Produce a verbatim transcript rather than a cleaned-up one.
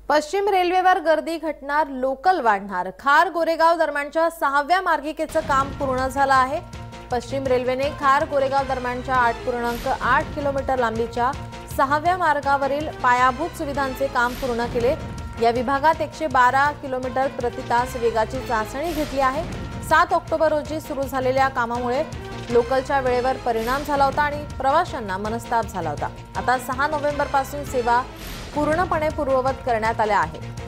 पश्चिम रेल्वेवर गर्दी घटणार, लोकल वाढणार। खार गोरेगाव दरम्यानच्या सहाव्या मार्गिकेचं काम पूर्ण झालं आहे। पश्चिम रेल्वेने खार गोरेगाव दरम्यानच्या आठ पूर्णांक आठ किलोमीटर लांबीच्या सहाव्या मार्गावरील पायाभूत सुविधांचे काम पूर्ण केले। या विभागात एकशे बारा किलोमीटर प्रति तास वेगाची चाचणी घेतली आहे। सात ऑक्टोबर रोजी सुरू झालेल्या कामामुळे लोकलच्या वेळेवर परिणाम झाला होता आणि प्रवाशांना मनस्ताप झाला होता। आता सहा नोव्हेंबर पासून सेवा पूर्णपणे पूर्ववत करण्यात आल्या आहे।